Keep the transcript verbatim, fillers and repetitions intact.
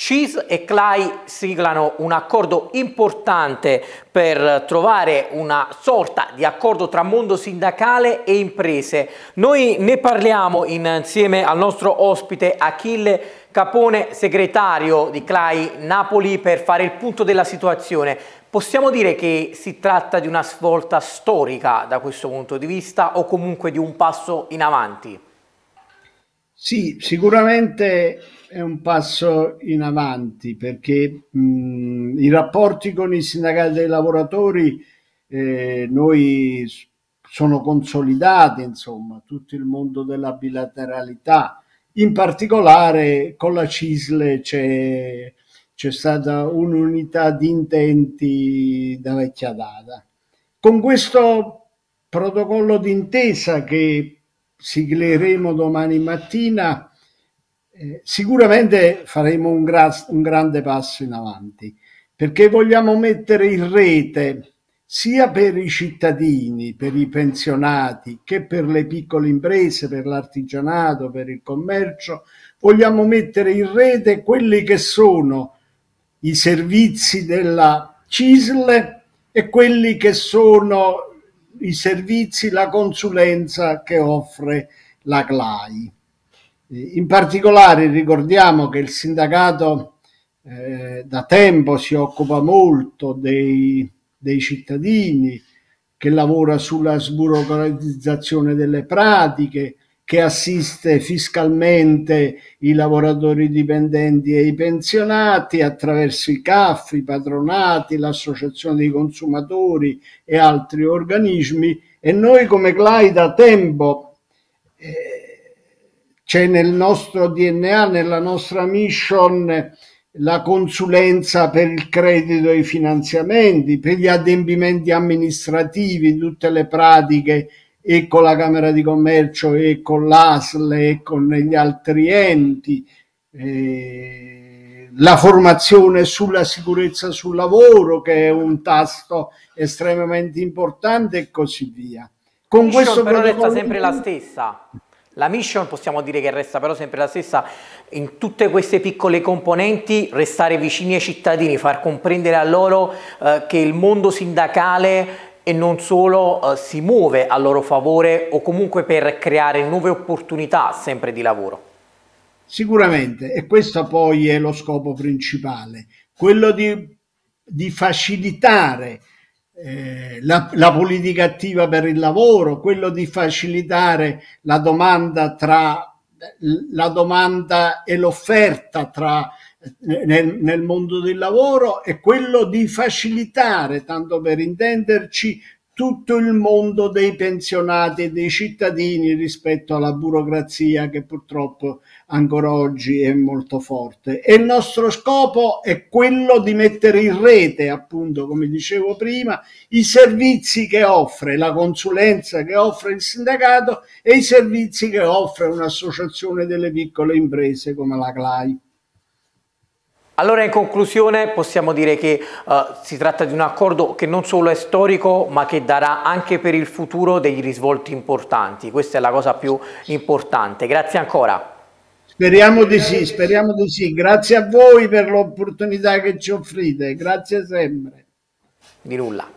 C I S e C L A I siglano un accordo importante per trovare una sorta di accordo tra mondo sindacale e imprese. Noi ne parliamo insieme al nostro ospite Achille Capone, segretario di C L A I Napoli, per fare il punto della situazione. Possiamo dire che si tratta di una svolta storica da questo punto di vista o comunque di un passo in avanti? Sì, sicuramente è un passo in avanti perché mh, i rapporti con i sindacati dei lavoratori eh, noi sono consolidati, insomma, tutto il mondo della bilateralità, in particolare con la C I S L c'è c'è stata un'unità di intenti da vecchia data. Con questo protocollo d'intesa che sigleremo domani mattina, eh, sicuramente faremo un, gra un grande passo in avanti, perché vogliamo mettere in rete sia per i cittadini, per i pensionati, che per le piccole imprese, per l'artigianato, per il commercio, vogliamo mettere in rete quelli che sono i servizi della C I S L e quelli che sono i servizi, la consulenza che offre la C L A I. In particolare ricordiamo che il sindacato eh, da tempo si occupa molto dei, dei cittadini, che lavora sulla sburocratizzazione delle pratiche, che assiste fiscalmente i lavoratori dipendenti e i pensionati attraverso i C A F, i patronati, l'associazione dei consumatori e altri organismi, e noi come C L A I da tempo eh, c'è nel nostro D N A, nella nostra mission, la consulenza per il credito e i finanziamenti, per gli adempimenti amministrativi, tutte le pratiche e con la Camera di Commercio e con l'A S L e con gli altri enti, eh, la formazione sulla sicurezza sul lavoro, che è un tasto estremamente importante, e così via. Con questo però resta sempre la stessa. La mission possiamo dire che resta però sempre la stessa in tutte queste piccole componenti: restare vicini ai cittadini, far comprendere a loro eh, che il mondo sindacale e non solo eh, si muove a loro favore o comunque per creare nuove opportunità sempre di lavoro. Sicuramente, e questo poi è lo scopo principale, quello di, di facilitare eh, la, la politica attiva per il lavoro, quello di facilitare la domanda tra la domanda e l'offerta tra nel, nel mondo del lavoro, e quello di facilitare, tanto per intenderci, tutto il mondo dei pensionati e dei cittadini rispetto alla burocrazia che purtroppo ancora oggi è molto forte. E il nostro scopo è quello di mettere in rete, appunto, come dicevo prima, i servizi che offre la consulenza, che offre il sindacato, e i servizi che offre un'associazione delle piccole imprese come la C L A I. Allora, in conclusione, possiamo dire che uh, si tratta di un accordo che non solo è storico, ma che darà anche per il futuro degli risvolti importanti. Questa è la cosa più importante. Grazie ancora. Speriamo di sì, speriamo di sì. Grazie a voi per l'opportunità che ci offrite. Grazie sempre. Di nulla.